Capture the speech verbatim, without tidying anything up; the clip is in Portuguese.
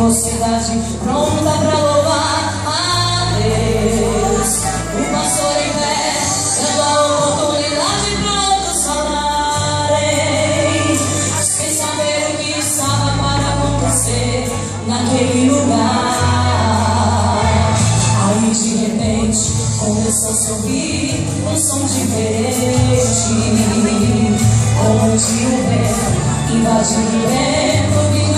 mocidade pronta pra louvar a Deus. O pastor em pé, dando a oportunidade pra outros falarem, sem saber o que estava para acontecer naquele lugar. Aí de repente começou-se a ouvir um som diferente, como de um vento invadindo o vento.